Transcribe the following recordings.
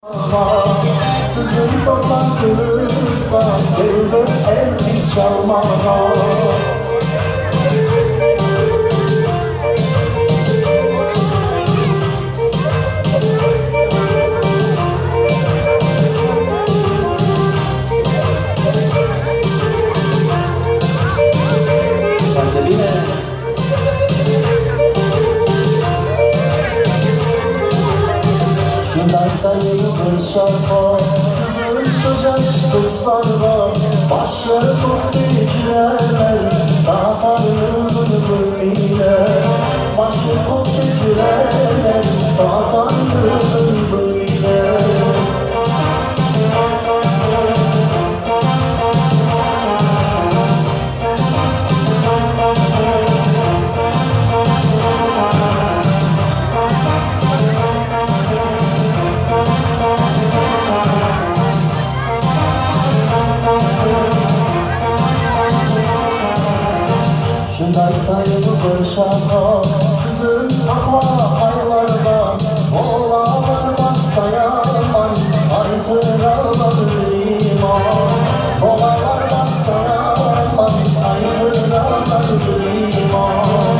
Sizin toplantınızda geldi Elvis çalmaya. Bir şarkı sizin sıcak kızlarla başları koklayıcılar dağıtarım böyle başları koklayıcılar dağıtarım böyle. Şundaytayım bir şarkı sizin aylardan oğlanlar bastayaman aytıraman iman oğlanlar bastayaman aytıraman iman.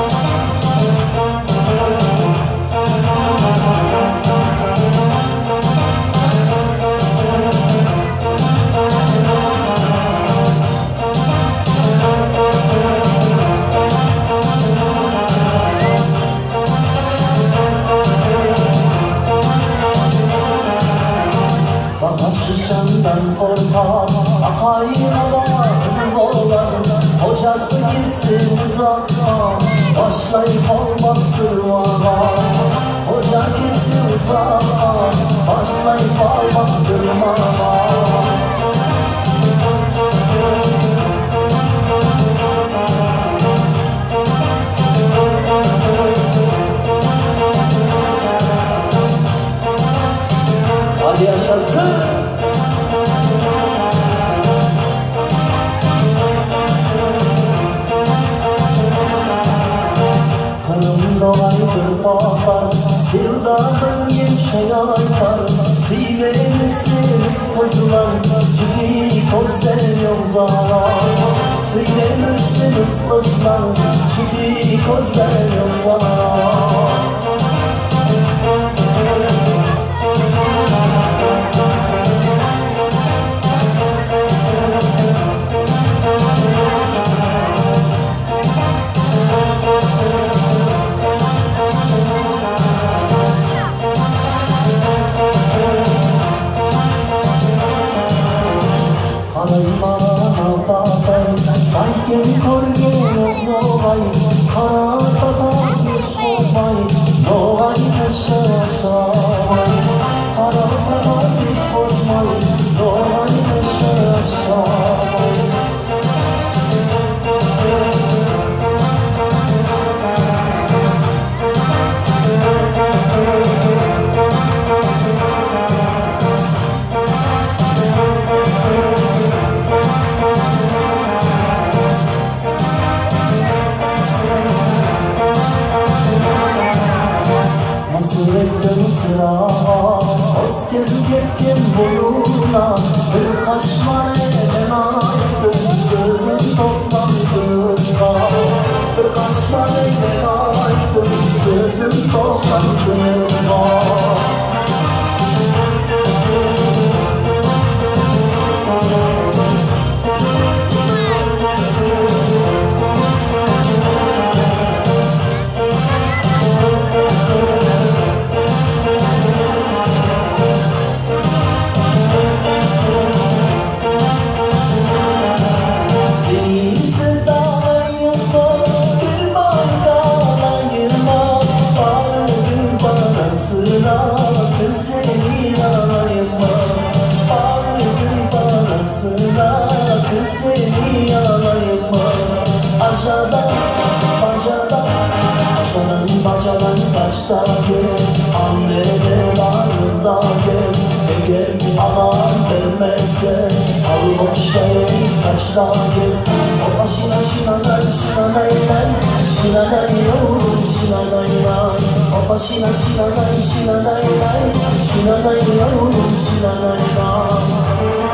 Şişemden korkar, akayına oğlan hocası gitsin uzakta, başlayıp almaktır valla. Hoca gitsin uzakta, başlayıp almaktır valla. Hadi yaşasın. Dolaydır bağlar, sildarın gençe aylar, Sivemizsiz kızlar, çünkü gözler yollar. Sivemizsiz kızlar, çünkü gözler yollar. Sanki korgen olay, karatamış olay, olay yaşasay. Karatamış olay, olay yaşasay. Asker yetkin boyuna bir kaşmar elden aydım sizin toplantınızda. Bir kaşmar elden aydım sizin toplantınızda. Bacadan taşta gel, annede bağrında gel. Eğer alan vermezse al boşayı taşta gel. O başına şina nay, şina nay nay, şina nay yo, şina nay nay. O 신나나이 신나나이 신나나이 여러분 신나나이다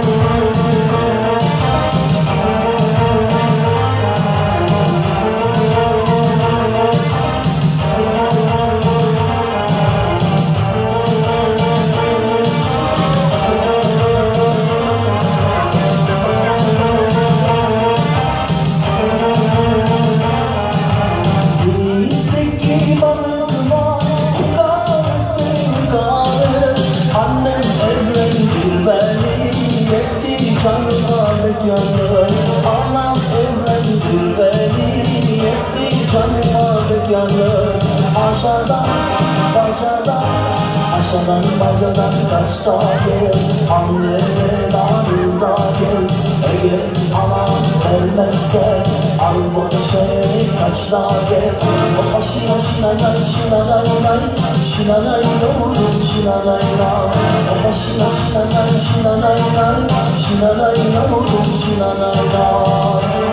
Bekyanlar, Allah'ım evlendir beni Yetti canıma bekyanlar Aşağıdan, bacadan kaçta gel Anneme darılda gel Eğer anam vermezse Al bu şey kaçta gel Opa şinanay Şinanay doğru şinanay Opa şinanay Şinanay doğru şinanay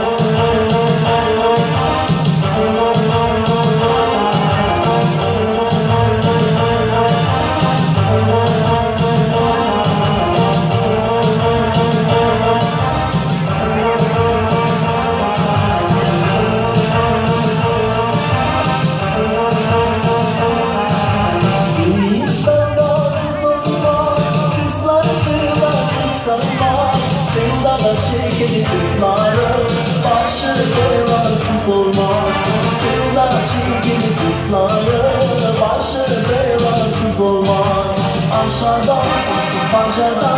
Kızlarım başı belansız olmaz Sevdaçı gibi kızlarım başı belansız olmaz Aşağıdan bacadan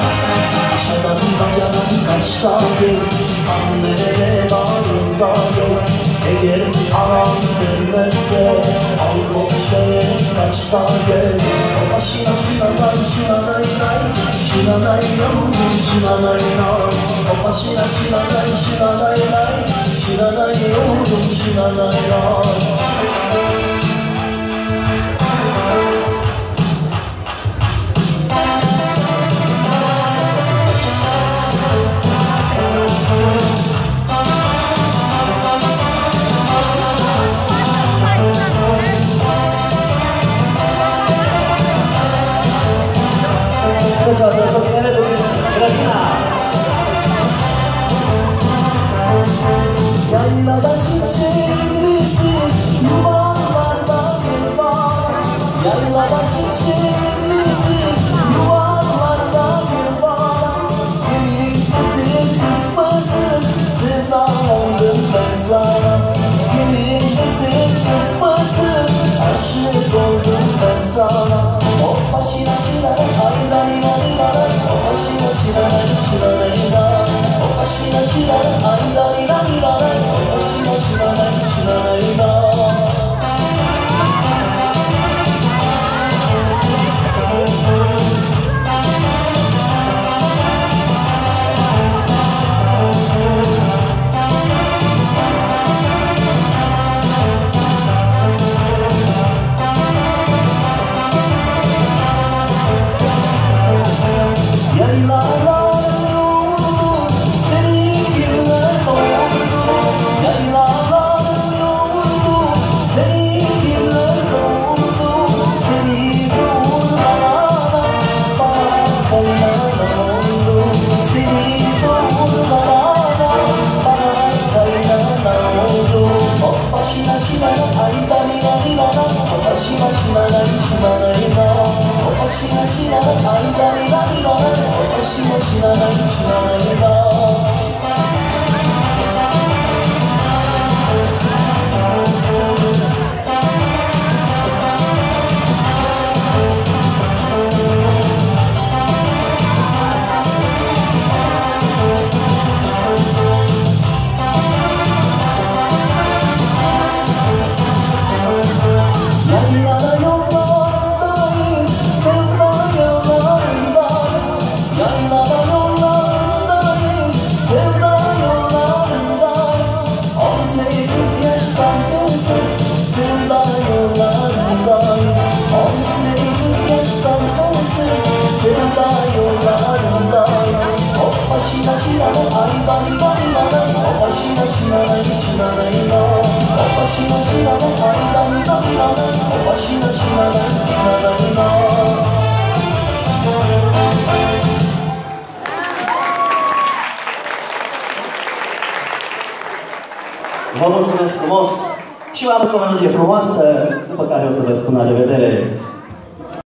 kaçta gel Annene bağrında gel Eğer anam vermezse Al bu şeye kaçta gel Opa şinanay yavrum şinanay Opa şinanay yavrum şinanay Special abrazo viene de Latina. Yaylada çiçeğimizin yuvarlarda gel bana Yaylada çiçeğimizin yuvarlarda gel bana Gelin kızım kızmasın sevdalandım ben sana Gelin kızım kızmasın aşık oldum ben sana Hoppa şinanay aydarinay Hoppa şinanay Hoppa şinanay aydarinay Hoppa şinanay Yaylada yollardayım Vă mulțumesc frumos și mai am o melodie frumoasă, după care o să vă spun la revedere.